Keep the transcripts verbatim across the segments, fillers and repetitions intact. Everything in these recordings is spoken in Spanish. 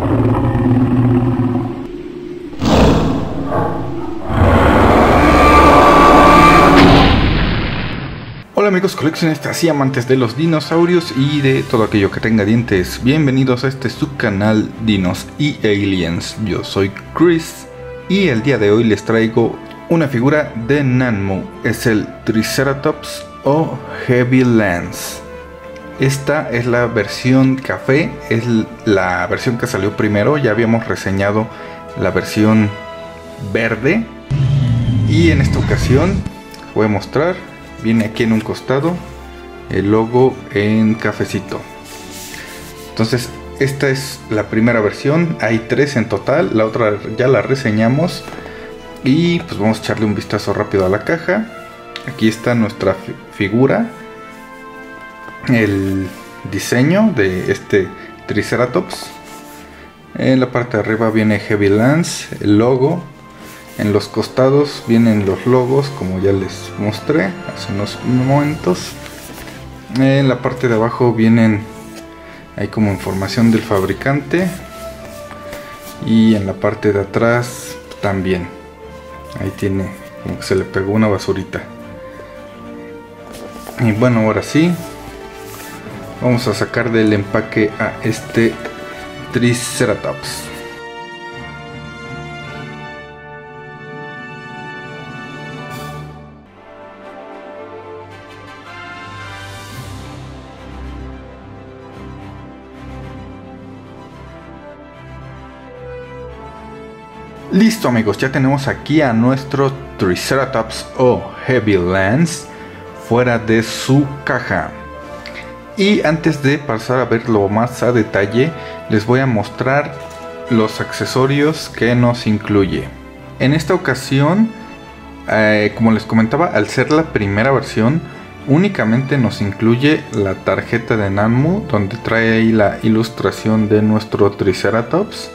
Hola amigos coleccionistas y amantes de los dinosaurios y de todo aquello que tenga dientes. Bienvenidos a este subcanal Dinos y Aliens. Yo soy Chris y el día de hoy les traigo una figura de Nanmu. Es el Triceratops o Heavy Lance. Esta es la versión café, es la versión que salió primero. Ya habíamos reseñado la versión verde y en esta ocasión voy a mostrar. Viene aquí en un costado el logo en cafecito. Entonces esta es la primera versión. Hay tres en total. La otra ya la reseñamos. Y pues vamos a echarle un vistazo rápido a la caja. Aquí está nuestra fi figura. El diseño de este Triceratops. En la parte de arriba viene Heavy Lance, el logo. En los costados vienen los logos, como ya les mostré hace unos momentos. En la parte de abajo vienen, hay como información del fabricante. Y en la parte de atrás también. Ahí tiene, como que se le pegó una basurita. Y bueno, ahora sí, vamos a sacar del empaque a este Triceratops. Listo amigos, ya tenemos aquí a nuestro Triceratops o Heavy Lance fuera de su caja. Y antes de pasar a verlo más a detalle, les voy a mostrar los accesorios que nos incluye. En esta ocasión, eh, como les comentaba, al ser la primera versión, únicamente nos incluye la tarjeta de Nanmu, donde trae ahí la ilustración de nuestro Triceratops.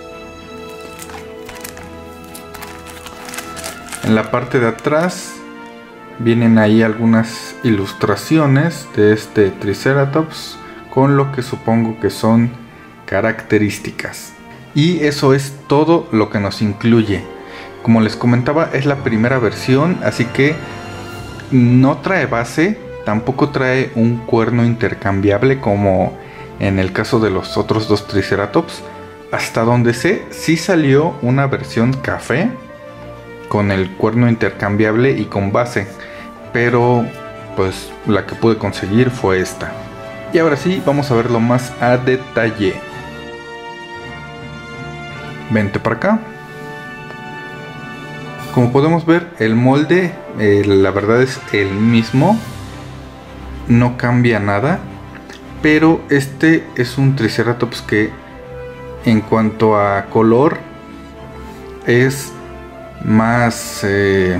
En la parte de atrás vienen ahí algunas ilustraciones de este Triceratops con lo que supongo que son características. Y eso es todo lo que nos incluye. Como les comentaba, es la primera versión, así que no trae base, tampoco trae un cuerno intercambiable como en el caso de los otros dos Triceratops. Hasta donde sé, sí salió una versión café con el cuerno intercambiable y con base, pero pues la que pude conseguir fue esta. Y ahora sí, vamos a verlo más a detalle. Vente para acá. Como podemos ver, el molde eh, la verdad es el mismo, no cambia nada, pero este es un Triceratops que en cuanto a color es más eh,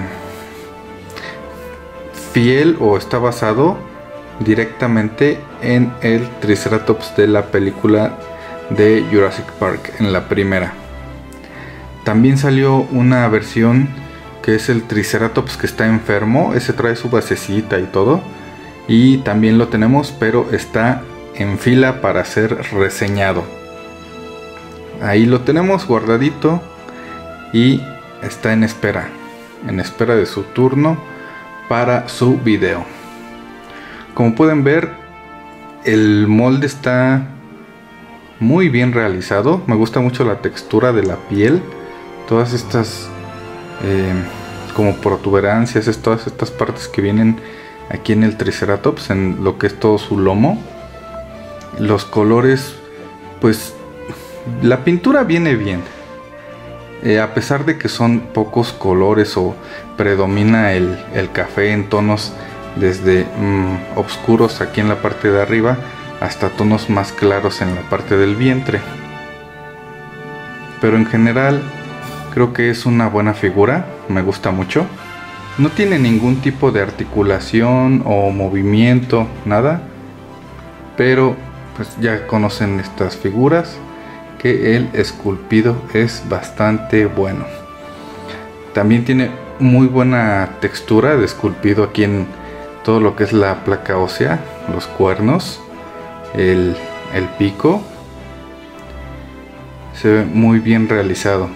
fiel o está basado directamente en el Triceratops de la película de Jurassic Park, en la primera. También salió una versión que es el Triceratops que está enfermo, ese trae su basecita y todo, y también lo tenemos, pero está en fila para ser reseñado. Ahí lo tenemos guardadito y está en espera, en espera de su turno para su video. Como pueden ver, el molde está muy bien realizado. Me gusta mucho la textura de la piel, todas estas eh, como protuberancias, es todas estas partes que vienen aquí en el Triceratops, en lo que es todo su lomo. Los colores, pues la pintura viene bien. Eh, a pesar de que son pocos colores o predomina el, el café en tonos desde mmm, oscuros aquí en la parte de arriba hasta tonos más claros en la parte del vientre, pero en general creo que es una buena figura, me gusta mucho. No tiene ningún tipo de articulación o movimiento, nada, pero pues ya conocen estas figuras, que el esculpido es bastante bueno. También tiene muy buena textura de esculpido aquí en todo lo que es la placa ósea, los cuernos, el, el pico. Se ve muy bien realizado.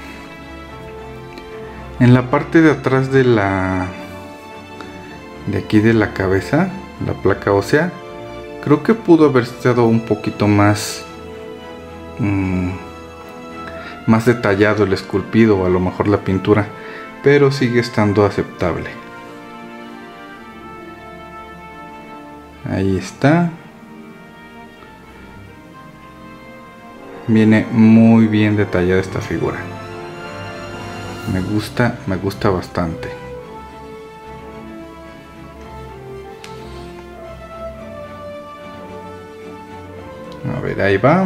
En la parte de atrás de la de aquí de la cabeza, la placa ósea, creo que pudo haber estado un poquito más mmm, más detallado el esculpido, o a lo mejor la pintura, pero sigue estando aceptable. Ahí está. Viene muy bien detallada esta figura. Me gusta, me gusta bastante. A ver, ahí va.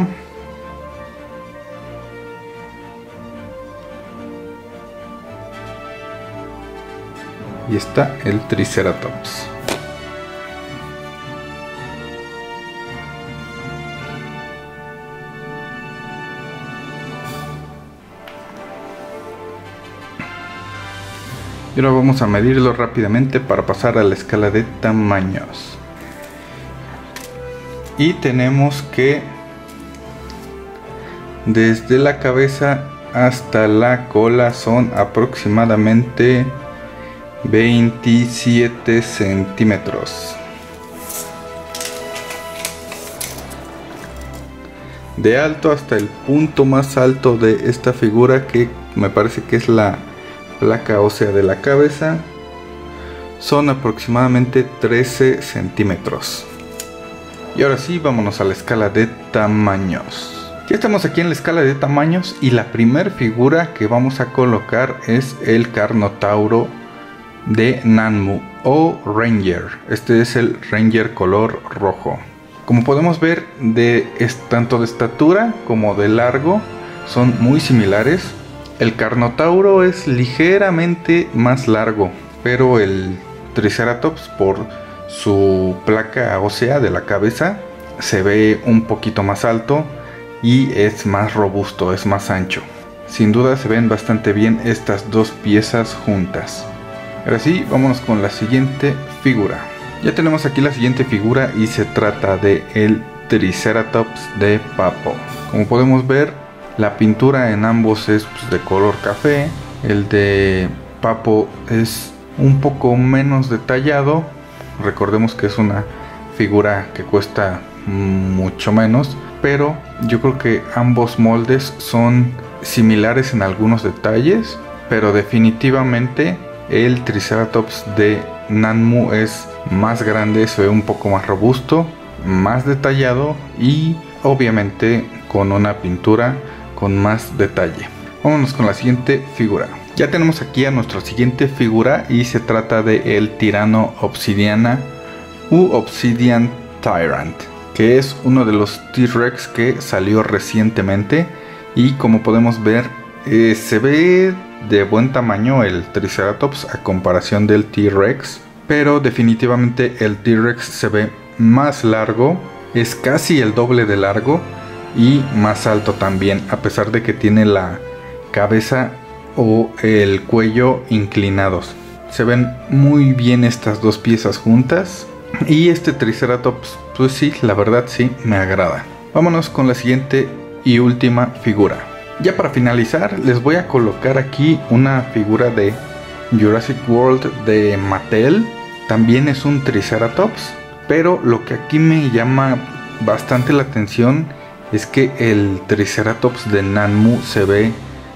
Y está el Triceratops. Y ahora vamos a medirlo rápidamente para pasar a la escala de tamaños. Y tenemos que desde la cabeza hasta la cola son aproximadamente veintisiete centímetros. De alto hasta el punto más alto de esta figura, que me parece que es la placa ósea de la cabeza, son aproximadamente trece centímetros. Y ahora sí, vámonos a la escala de tamaños. Ya estamos aquí en la escala de tamaños y la primera figura que vamos a colocar es el Carnotauro de Nanmu o Ranger. Este es el Ranger color rojo. Como podemos ver, de es, tanto de estatura como de largo son muy similares. El Carnotauro es ligeramente más largo, pero el Triceratops, por su placa ósea de la cabeza, se ve un poquito más alto y es más robusto, es más ancho. Sin duda se ven bastante bien estas dos piezas juntas. Ahora sí, vámonos con la siguiente figura. Ya tenemos aquí la siguiente figura y se trata de el Triceratops de Papo. Como podemos ver, la pintura en ambos es pues, de color café. El de Papo es un poco menos detallado. Recordemos que es una figura que cuesta mucho menos, pero yo creo que ambos moldes son similares en algunos detalles, pero definitivamente el Triceratops de Nanmu es más grande, se ve un poco más robusto, más detallado y obviamente con una pintura con más detalle. Vámonos con la siguiente figura. Ya tenemos aquí a nuestra siguiente figura y se trata de el Tirano Obsidiana u Obsidian Tyrant, que es uno de los T-Rex que salió recientemente y como podemos ver eh, se ve de buen tamaño el Triceratops a comparación del T-Rex, pero definitivamente el T-Rex se ve más largo, es casi el doble de largo y más alto también, a pesar de que tiene la cabeza o el cuello inclinados. Se ven muy bien estas dos piezas juntas y este Triceratops, pues sí, la verdad sí me agrada. Vámonos con la siguiente y última figura. Ya para finalizar les voy a colocar aquí una figura de Jurassic World de Mattel. También es un Triceratops, pero lo que aquí me llama bastante la atención es que el Triceratops de Nanmu se ve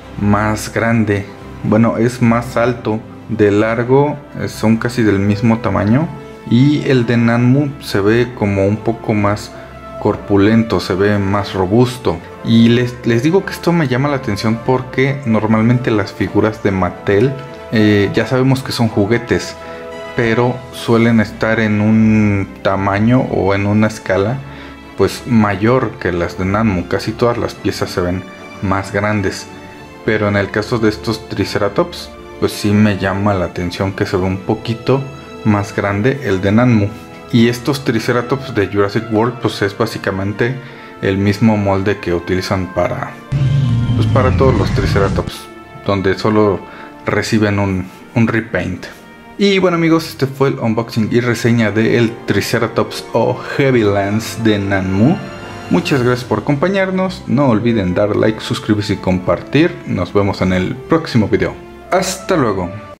más grande. Bueno, es más alto. De largo son casi del mismo tamaño. Y el de Nanmu se ve como un poco más corpulento, se ve más robusto. Y les, les digo que esto me llama la atención porque normalmente las figuras de Mattel eh, ya sabemos que son juguetes, pero suelen estar en un tamaño o en una escala pues mayor que las de Nanmu. Casi todas las piezas se ven más grandes, pero en el caso de estos Triceratops pues sí me llama la atención que se ve un poquito más grande el de Nanmu. Y estos Triceratops de Jurassic World pues es básicamente el mismo molde que utilizan para pues para todos los Triceratops, donde solo reciben un, un repaint. Y bueno amigos, este fue el unboxing y reseña de el Triceratops o Heavy Lance de Nanmu. Muchas gracias por acompañarnos, no olviden dar like, suscribirse y compartir. Nos vemos en el próximo video. Hasta luego.